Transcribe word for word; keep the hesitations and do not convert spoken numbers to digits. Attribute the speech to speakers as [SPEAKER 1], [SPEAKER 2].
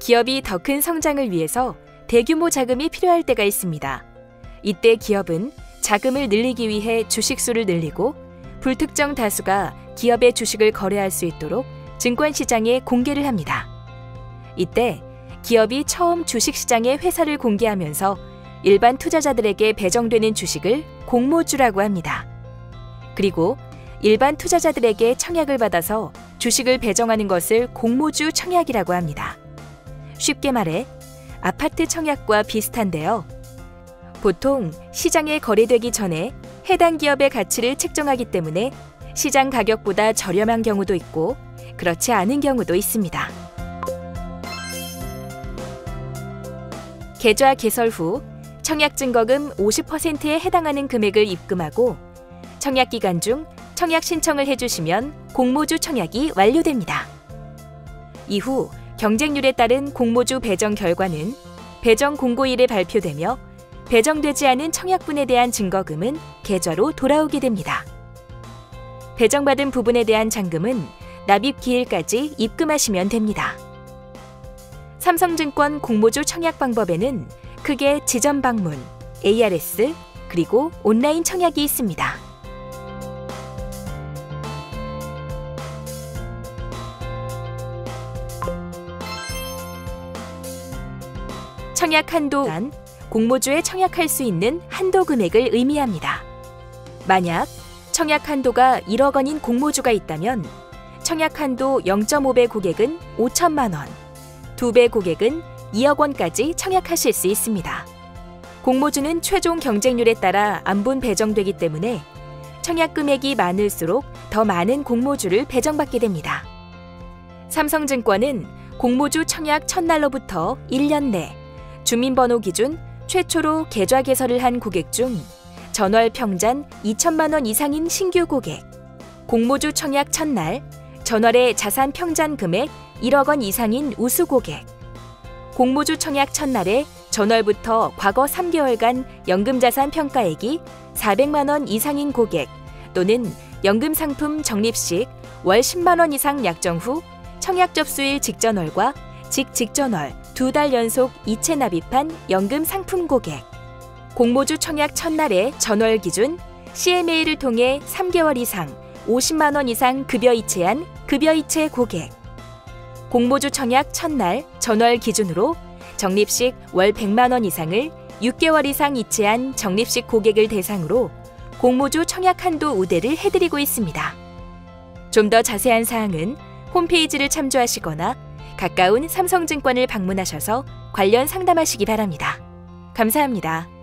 [SPEAKER 1] 기업이 더 큰 성장을 위해서 대규모 자금이 필요할 때가 있습니다. 이때 기업은 자금을 늘리기 위해 주식수를 늘리고 불특정 다수가 기업의 주식을 거래할 수 있도록 증권시장에 공개를 합니다. 이때 기업이 처음 주식시장에 회사를 공개하면서 일반 투자자들에게 배정되는 주식을 공모주라고 합니다. 그리고 일반 투자자들에게 청약을 받아서 주식을 배정하는 것을 공모주 청약이라고 합니다. 쉽게 말해 아파트 청약과 비슷한데요. 보통 시장에 거래되기 전에 해당 기업의 가치를 책정하기 때문에 시장 가격보다 저렴한 경우도 있고 그렇지 않은 경우도 있습니다. 계좌 개설 후 청약 증거금 오십 퍼센트에 해당하는 금액을 입금하고 청약 기간 중 청약 신청을 해주시면 공모주 청약이 완료됩니다. 이후 경쟁률에 따른 공모주 배정 결과는 배정 공고일에 발표되며 배정되지 않은 청약분에 대한 증거금은 계좌로 돌아오게 됩니다. 배정받은 부분에 대한 잔금은 납입 기일까지 입금하시면 됩니다. 삼성증권 공모주 청약 방법에는 크게 지점 방문, 에이아르에스, 그리고 온라인 청약이 있습니다. 청약 한도란 공모주에 청약할 수 있는 한도 금액을 의미합니다. 만약 청약 한도가 일억 원인 공모주가 있다면 청약 한도 영 점 오 배 고객은 오천만 원, 두 배 고객은 이억 원까지 청약하실 수 있습니다. 공모주는 최종 경쟁률에 따라 안분 배정되기 때문에 청약 금액이 많을수록 더 많은 공모주를 배정받게 됩니다. 삼성증권은 공모주 청약 첫날로부터 일 년 내 주민번호 기준 최초로 계좌 개설을 한 고객 중 전월 평잔 이천만 원 이상인 신규 고객, 공모주 청약 첫날 전월의 자산 평잔 금액 일억 원 이상인 우수 고객, 공모주 청약 첫날에 전월부터 과거 삼 개월간 연금자산 평가액이 사백만 원 이상인 고객 또는 연금상품 적립식 월 십만 원 이상 약정 후 청약 접수일 직전월과 직직전월 두 달 연속 이체 납입한 연금 상품 고객, 공모주 청약 첫날에 전월 기준 씨엠에이를 통해 삼 개월 이상 오십만 원 이상 급여 이체한 급여 이체 고객, 공모주 청약 첫날 전월 기준으로 적립식 월 백만 원 이상을 육 개월 이상 이체한 적립식 고객을 대상으로 공모주 청약 한도 우대를 해드리고 있습니다. 좀 더 자세한 사항은 홈페이지를 참조하시거나 가까운 삼성증권을 방문하셔서 관련 상담하시기 바랍니다. 감사합니다.